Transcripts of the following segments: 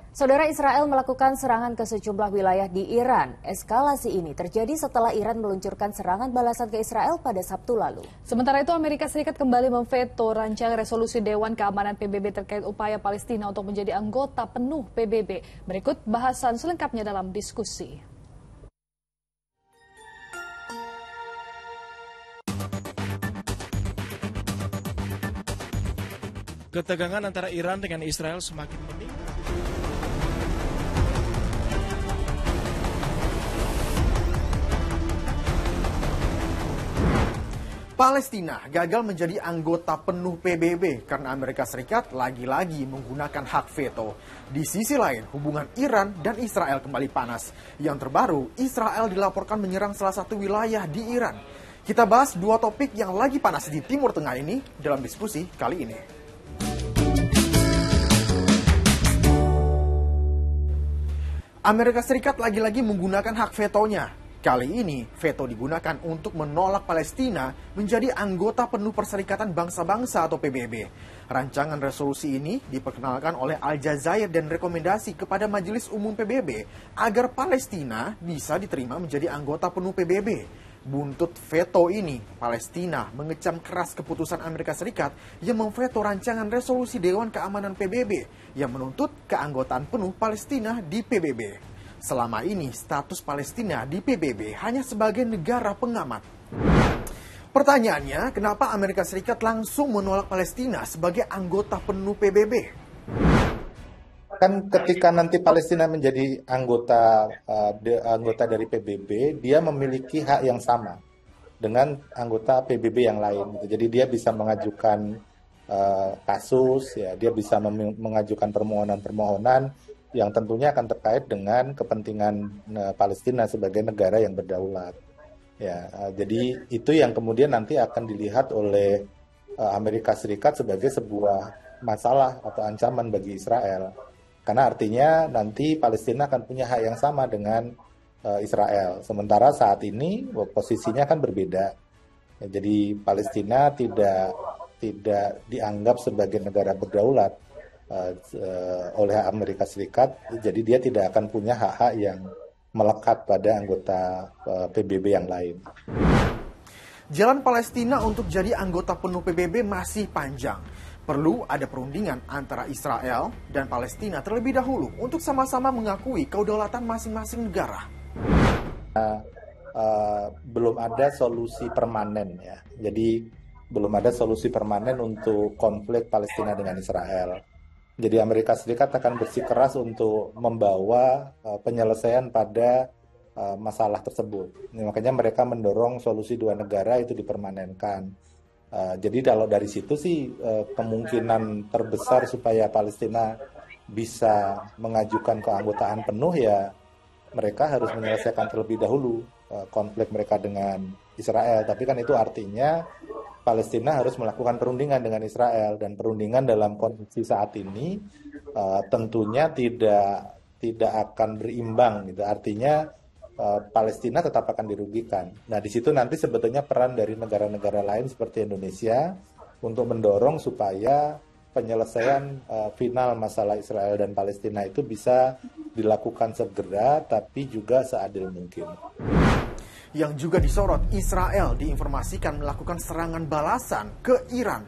Saudara, Israel melakukan serangan ke sejumlah wilayah di Iran. Eskalasi ini terjadi setelah Iran meluncurkan serangan balasan ke Israel pada Sabtu lalu. Sementara itu, Amerika Serikat kembali memveto rancangan resolusi Dewan Keamanan PBB terkait upaya Palestina untuk menjadi anggota penuh PBB. Berikut bahasan selengkapnya dalam diskusi. Ketegangan antara Iran dengan Israel semakin meningkat. Palestina gagal menjadi anggota penuh PBB karena Amerika Serikat lagi-lagi menggunakan hak veto. Di sisi lain, hubungan Iran dan Israel kembali panas. Yang terbaru, Israel dilaporkan menyerang salah satu wilayah di Iran. Kita bahas dua topik yang lagi panas di Timur Tengah ini dalam diskusi kali ini. Amerika Serikat lagi-lagi menggunakan hak vetonya. Kali ini, veto digunakan untuk menolak Palestina menjadi anggota penuh Perserikatan Bangsa-Bangsa atau PBB. Rancangan resolusi ini diperkenalkan oleh Aljazair dan rekomendasi kepada Majelis Umum PBB agar Palestina bisa diterima menjadi anggota penuh PBB. Buntut veto ini, Palestina mengecam keras keputusan Amerika Serikat yang memveto rancangan resolusi Dewan Keamanan PBB yang menuntut keanggotaan penuh Palestina di PBB. Selama ini, status Palestina di PBB hanya sebagai negara pengamat. Pertanyaannya, kenapa Amerika Serikat langsung menolak Palestina sebagai anggota penuh PBB? Kan ketika nanti Palestina menjadi anggota dari PBB, dia memiliki hak yang sama dengan anggota PBB yang lain. Jadi dia bisa mengajukan kasus, ya, dia bisa mengajukan permohonan-permohonan yang tentunya akan terkait dengan kepentingan Palestina sebagai negara yang berdaulat. Ya, jadi itu yang kemudian nanti akan dilihat oleh Amerika Serikat sebagai sebuah masalah atau ancaman bagi Israel. Karena artinya nanti Palestina akan punya hak yang sama dengan Israel. Sementara saat ini posisinya kan berbeda. Ya, jadi Palestina tidak dianggap sebagai negara berdaulat oleh Amerika Serikat, jadi dia tidak akan punya hak-hak yang melekat pada anggota PBB yang lain. Jalan Palestina untuk jadi anggota penuh PBB masih panjang. Perlu ada perundingan antara Israel dan Palestina terlebih dahulu untuk sama-sama mengakui kedaulatan masing-masing negara. Belum ada solusi permanen, ya. Jadi belum ada solusi permanen untuk konflik Palestina dengan Israel. Jadi Amerika Serikat akan bersikeras untuk membawa penyelesaian pada masalah tersebut. Makanya mereka mendorong solusi dua negara itu dipermanenkan. Jadi kalau dari situ sih kemungkinan terbesar supaya Palestina bisa mengajukan keanggotaan penuh, ya mereka harus menyelesaikan terlebih dahulu konflik mereka dengan Israel. Tapi kan itu artinya Palestina harus melakukan perundingan dengan Israel, dan perundingan dalam kondisi saat ini tentunya tidak akan berimbang gitu. Artinya Palestina tetap akan dirugikan. Nah, di situ nanti sebetulnya peran dari negara-negara lain seperti Indonesia untuk mendorong supaya penyelesaian final masalah Israel dan Palestina itu bisa dilakukan segera tapi juga seadil mungkin. Yang juga disorot, Israel diinformasikan melakukan serangan balasan ke Iran.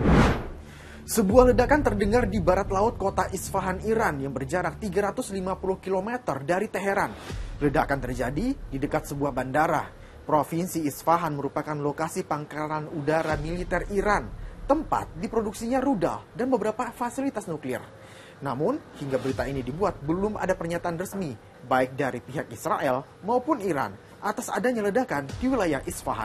Sebuah ledakan terdengar di barat laut kota Isfahan, Iran yang berjarak 350 km dari Teheran. Ledakan terjadi di dekat sebuah bandara. Provinsi Isfahan merupakan lokasi pangkalan udara militer Iran, tempat diproduksinya rudal dan beberapa fasilitas nuklir. Namun, hingga berita ini dibuat, belum ada pernyataan resmi, baik dari pihak Israel maupun Iran, atas adanya ledakan di wilayah Isfahan.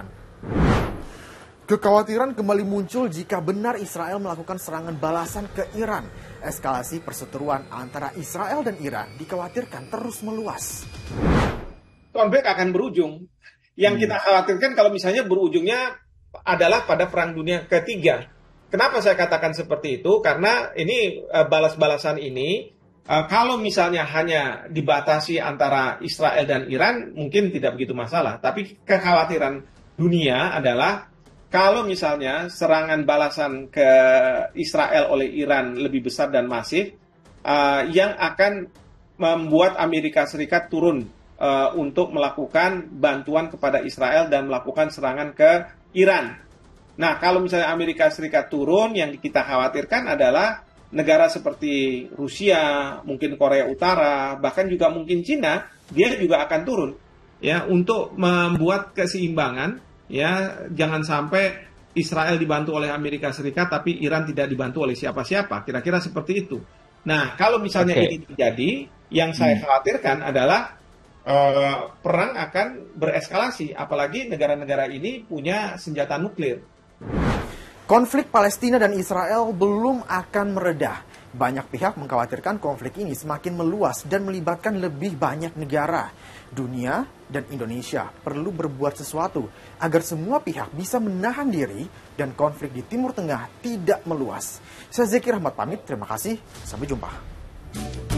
Kekhawatiran kembali muncul jika benar Israel melakukan serangan balasan ke Iran. Eskalasi perseteruan antara Israel dan Iran dikhawatirkan terus meluas. Konflik akan berujung. Yang kita khawatirkan kalau misalnya berujungnya adalah pada Perang Dunia Ketiga. Kenapa saya katakan seperti itu? Karena ini balas-balasan ini, kalau misalnya hanya dibatasi antara Israel dan Iran, mungkin tidak begitu masalah. Tapi kekhawatiran dunia adalah kalau misalnya serangan balasan ke Israel oleh Iran lebih besar dan masif, yang akan membuat Amerika Serikat turun untuk melakukan bantuan kepada Israel dan melakukan serangan ke Iran. Nah, kalau misalnya Amerika Serikat turun, yang kita khawatirkan adalah negara seperti Rusia, mungkin Korea Utara, bahkan juga mungkin Cina, dia juga akan turun ya untuk membuat keseimbangan, ya, jangan sampai Israel dibantu oleh Amerika Serikat tapi Iran tidak dibantu oleh siapa-siapa, kira-kira seperti itu. Nah, kalau misalnya ini terjadi, yang saya khawatirkan adalah perang akan bereskalasi, apalagi negara-negara ini punya senjata nuklir. Konflik Palestina dan Israel belum akan meredah. Banyak pihak mengkhawatirkan konflik ini semakin meluas dan melibatkan lebih banyak negara. Dunia dan Indonesia perlu berbuat sesuatu agar semua pihak bisa menahan diri dan konflik di Timur Tengah tidak meluas. Saya Zeki Rahmat pamit, terima kasih, sampai jumpa.